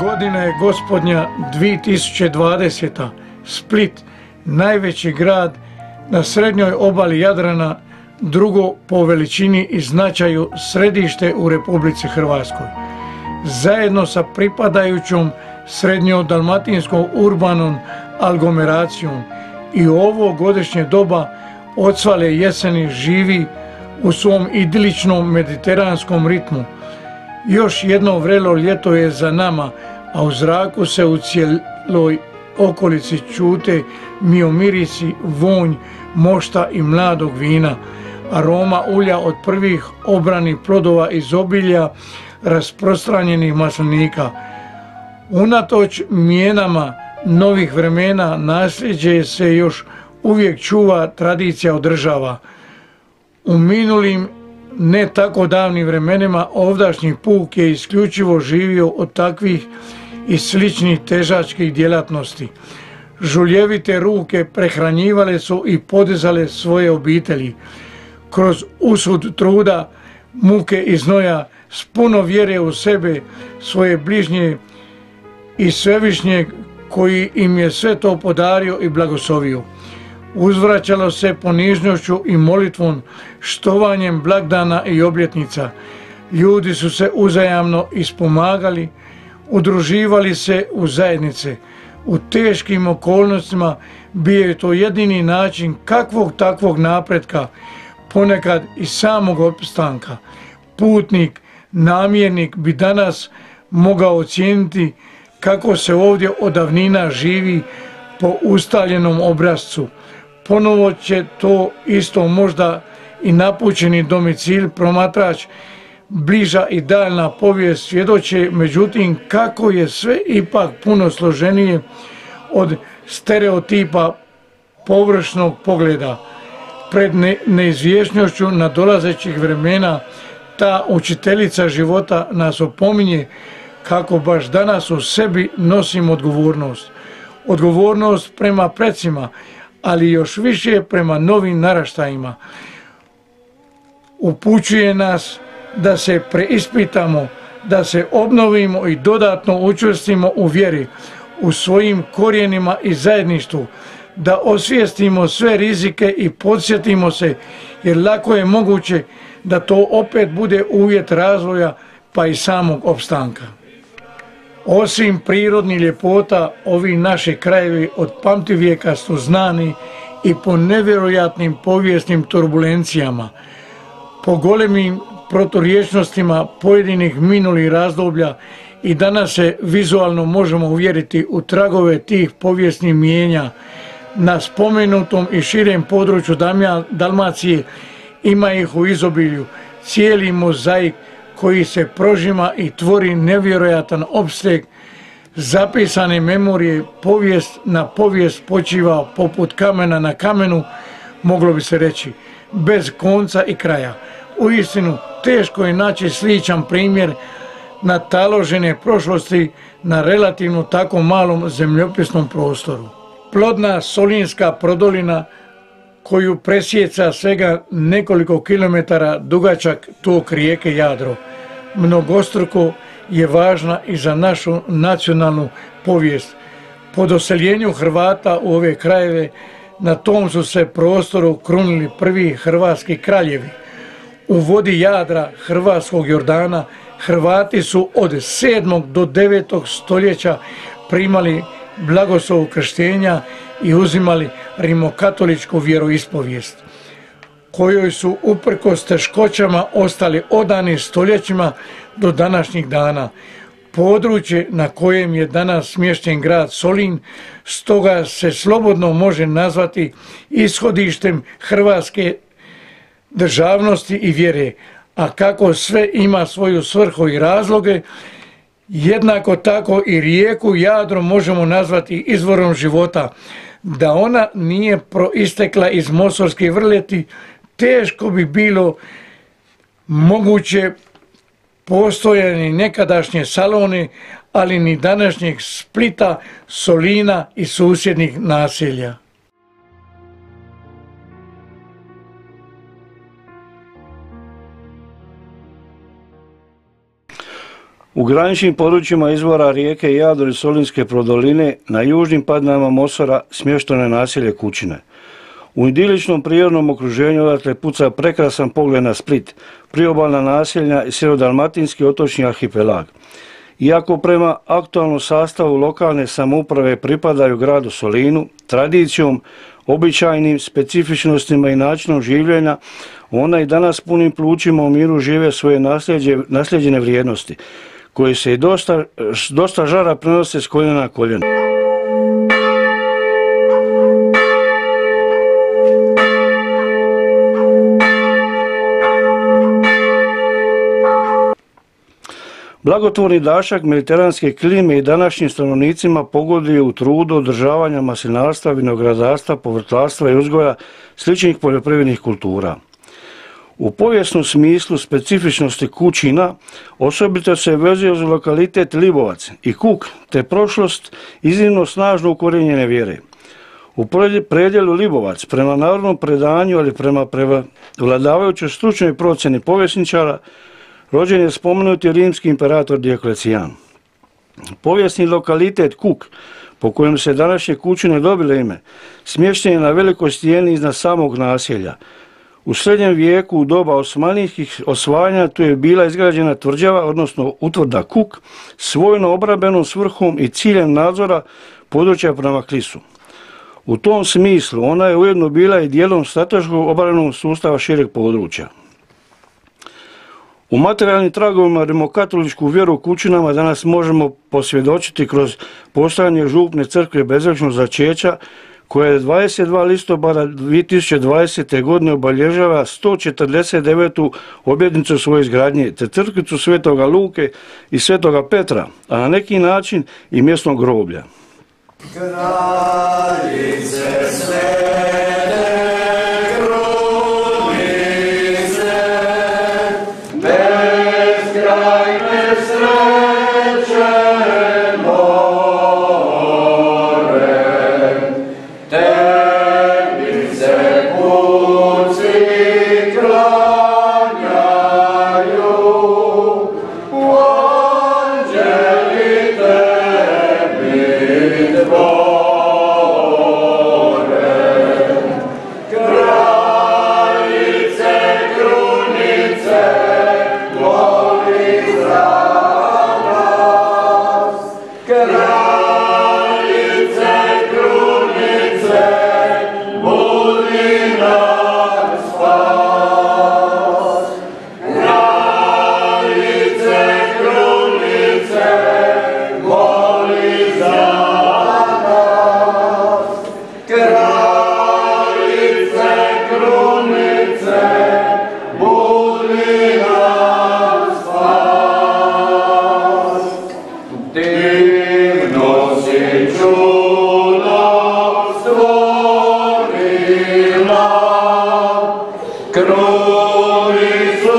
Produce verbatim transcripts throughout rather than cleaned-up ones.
Godina je gospodnja dvije tisuće dvadeseta. Split, najveći grad na srednjoj obali Jadrana, drugo po veličini i značaju središte u Republici Hrvatskoj. Zajedno sa pripadajućom srednjodalmatinskom urbanom aglomeracijom i u ovo godišnje doba ocvale jeseni živi u svom idiličnom mediteranskom ritmu. Još jedno vrelo ljeto je za nama, a u zraku se u cijeloj okolici čute miomirisi, vonj mošta i mladog vina, aroma ulja od prvih obranih plodova iz obilja rasprostranjenih maslinika. Unatoč mijenama novih vremena nasljeđe se još uvijek čuva, tradicija održava. U minulim ne tako davnim vremenima ovdašnji puk je isključivo živio od takvih i sličnih težačkih djelatnosti. Žuljevite ruke prehranjivale su i podizale svoje obitelji. Kroz usud truda, muke i znoja, s puno vjere u sebe, svoje bližnje i svevišnjeg koji im je sve to podario i blagoslovio. Uzvraćalo se ponižnošću i molitvom, štovanjem blagdana i obljetnica. Ljudi su se uzajamno ispomagali, udruživali se u zajednice. U teškim okolnostima bio je to jedini način kakvog takvog napretka, ponekad i samog opstanka. Putnik, namjernik bi danas mogao ocijeniti kako se ovdje od davnina živi po ustaljenom obrascu. Ponovo će to isto možda i napućeni domicil promatrač, bliža i daljna povijest svjedoče, međutim kako je sve ipak puno složenije od stereotipa površnog pogleda. Pred ne, neizvjesnošću nadolazećih vremena ta učiteljica života nas opominje kako baš danas u sebi nosimo odgovornost. Odgovornost prema precima, ali još više prema novim naraštajima. Upućuje nas da se preispitamo, da se obnovimo i dodatno učvrstimo u vjeri, u svojim korijenima i zajedništvu, da osvijestimo sve rizike i podsjetimo se, jer lako je moguće da to opet bude uvjet razvoja pa i samog opstanka. Osim prirodnih ljepota, ovi naši krajevi od pamtivijeka su znani i po nevjerojatnim povijesnim turbulencijama, po golemim proturječnostima pojedinih minulih razdoblja, i danas se vizualno možemo uvjeriti u tragove tih povijesnih mijenja. Na spomenutom i širem području Dalmacije ima ih u izobilju, cijeli mozaik koji se prožima i tvori nevjerojatan opseg zapisane memorije. Povijest na povijest počiva poput kamena na kamenu, moglo bi se reći, bez konca i kraja. Uistinu, teško je naći sličan primjer nataložene prošlosti na relativno tako malom zemljopisnom prostoru. Plodna Solinska prodolina koju presjeca svega nekoliko kilometara dugačak tok rijeke Jadro, mnogostruko je važna i za našu nacionalnu povijest. Po doseljenju Hrvata u ove krajeve na tom su se prostoru krunili prvi hrvatski kraljevi. U vodi Jadra hrvatskog Jordana Hrvati su od sedmog do devetog stoljeća primali blagoslov krštenja i uzimali rimokatoličku vjeroispovijest, kojoj su uprkos teškoćama ostali odani stoljećima do današnjih dana. Područje na kojem je danas smješten grad Solin stoga se slobodno može nazvati ishodištem hrvatske državnosti i vjere, a kako sve ima svoju svrhu i razloge, jednako tako i rijeku Jadro možemo nazvati izvorom života. Da ona nije proistekla iz Mostorske vrleti, teško bi bilo moguće postojanje nekadašnje Salone, ali ni današnjeg Splita, Solina i susjednih naselja. U graničnim područjima izvora rijeke Jadro i Solinske prodoline na južnim padinama Mosora smješteno je naselje Kućine. U idiličnom prirodnom okruženju odatle puca prekrasan pogled na Split, priobalna naselja i sjeverodalmatinski otočni arhipelag. Iako prema aktualnom sastavu lokalne samouprave pripadaju gradu Solinu, tradicijom, običajnim specifičnostima i načinom življenja, ona i danas punim plućima u miru žive svoje nasljeđene vrijednosti, koje se i dosta, dosta žara prenose s koljena na koljeno. Blagotvorni dašak mediteranske klime i današnjim stanovnicima pogoduje u trudu održavanja maslinarstva, vinogradarstva, povrtlarstva i uzgoja sličnih poljoprivrednih kultura. U povijesnom smislu specifičnosti Kućina osobito se vezuje uz lokalitet Libovac i Kuk, te prošlost iznimno snažno ukorijenjene vjere. U predjelu Libovac, prema narodnom predanju, ali prema prevladavajućoj stručnoj procjeni povjesničara, rođen je spomenuti rimski imperator Dioklecijan. Povijesni lokalitet Kuk, po kojem se današnje Kućine dobile ime, smješten je na velikoj stijeni iznad samog naselja. U srednjem vijeku, u doba osmanlijskih osvajanja, tu je bila izgrađena tvrđava, odnosno utvrda Kuk, s vojno obrambenom svrhom i ciljem nadzora područja prema Klisu. U tom smislu ona je ujedno bila i dijelom strateškog obrambenog sustava šireg područja. U materijalnim tragovima rimokatoličku vjeru u Kućinama danas možemo posvjedočiti kroz postojanje župne crkve bezrečnog začeća, koja je dvadeset dva listopada dvije tisuće dvadesete. godine obilježava sto četrdeset devetu obljetnicu svoje izgradnje, te crkvicu Svetoga Luke i Svetoga Petra, a na neki način i mjesnog groblja. Kraljice svete krunice, bezkrajne sreće more, tebi se kuci klanjaju, anđeli tebi dvore. Kraljice krunice, moli za nas. Kraljice krunice, budi nam spas. Kraljice krunice, moli za nas. Kraljice krunice, budi nam spas. Divno si čudo stvorila, krunicu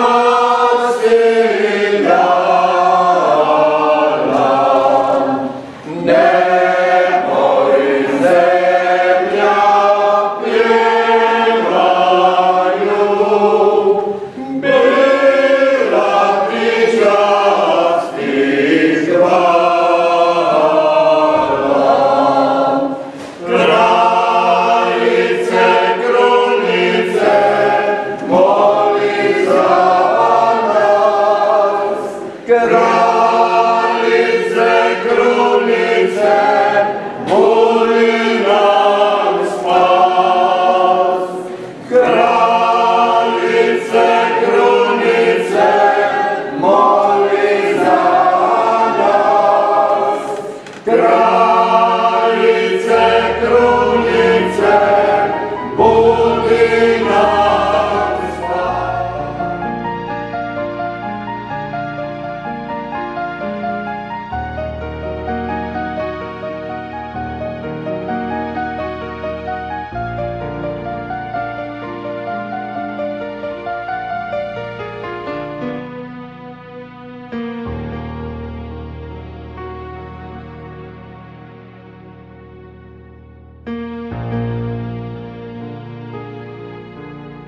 nastiljala. Nebo i zemlja pjevaju, bila ti čast i hvala. Kraljice krunice, moli za nas. Kraljice krunice, budi nam spas. Kraljice krunice, moli za nas. Kraljice krunice, budi nam spas.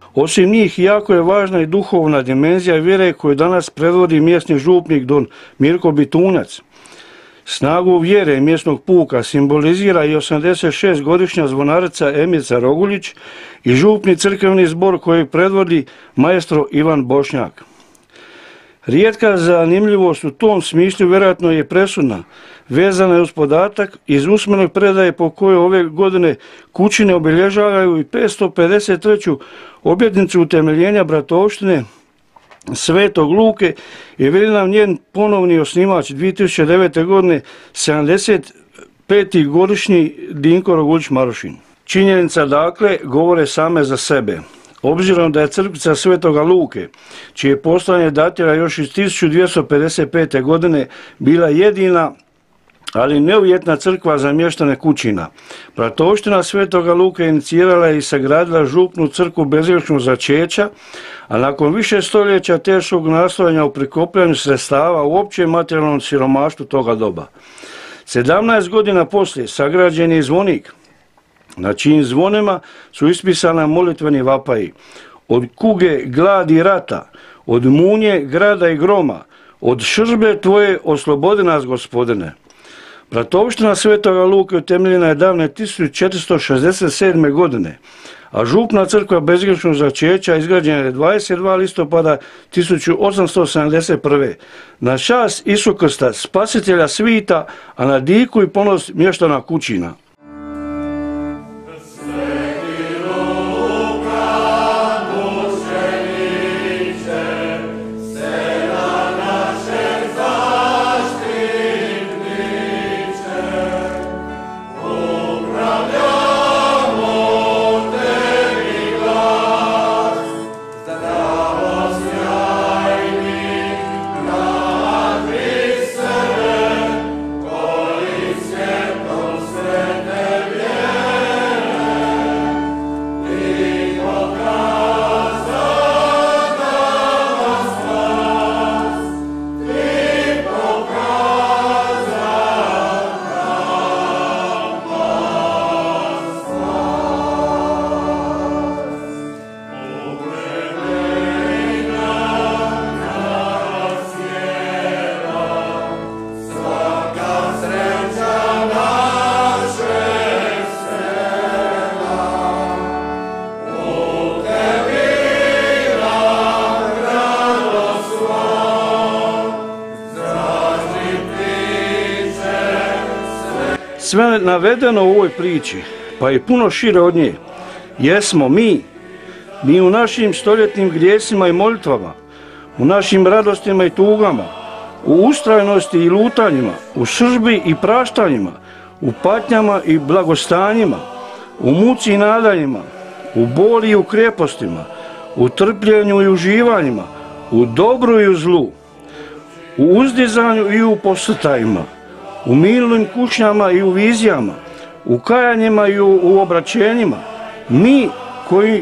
Osim njih, jako je važna i duhovna dimenzija vjere koju danas predvodi mjesni župnik don Mirko Bitunjac. Snagu vjere mjesnog puka simbolizira i osamdesetšestogodišnja zvonarica Emica Roguljić i župni crkveni zbor koji predvodi maestro Ivan Bošnjak. Rijetka zanimljivost u tom smislu vjerojatno je presudna, vezana je uz podatak iz usmene predaje po kojoj ove godine Kućine obilježavaju i petsto pedeset treću obljetnicu utemeljenja bratovštine Svetog Luke i veli nam njen ponovni osnivač dvije tisuće devete. godine sedamdeset peti godišnji Dinko Roguljić Marušin. Činjenica dakle govore same za sebe. Obzirom da je crkvica Svetoga Luke, čije postojanje datira još iz tisuću dvjesto pedeset pete. godine, bila jedina, ali neuvjetna crkva za mještane Kućina. Bratovština Svetoga Luke inicirala je i sagradila župnu crkvu bezgrešnog začeća, a nakon više stoljeća teškog nastojanja u prikupljanju sredstava u općem materijalnom siromaštvu toga doba. sedamnaest godina poslije sagrađen je zvonik, na čijim zvonima su ispisana molitveni vapaji. Od kuge, gladi i rata, od munje, grada i groma, od šržbe tvoje oslobodi nas, Gospodine. Bratovština Svetoga Luke utemeljena je davne tisuću četiristo šezdeset sedme. godine, a župna crkva bezgrešnog začeća izgrađena je dvadeset drugog listopada tisuću osamsto sedamdeset prve. na čast Isu Krsta, spasitelja svita, a na diku i ponos mještana Kućina. Sve navedeno u ovoj priči, pa i puno šire od nje, jesmo mi, mi u našim stoljetnim grijesima i molitvama, u našim radostima i tugama, u ustrajnosti i lutanjima, u sržbi i praštanjima, u patnjama i blagostanjima, u muci i nadanjima, u boli i u krepostima, u trpljenju i uživanjima, u dobru i u zlu, u uzdizanju i u posrtajima, u milnim kušnjama i u vizijama, u kajanjima i u, u obraćenjima, mi koji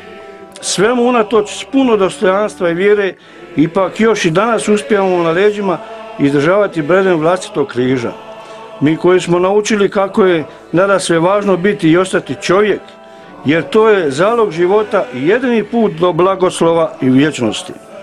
svemu unatoč s puno dostojanstva i vjere ipak još i danas uspijemo na leđima izdržavati breden vlastitog križa. Mi koji smo naučili kako je nadasve važno biti i ostati čovjek, jer to je zalog života i jedini put do blagoslova i vječnosti.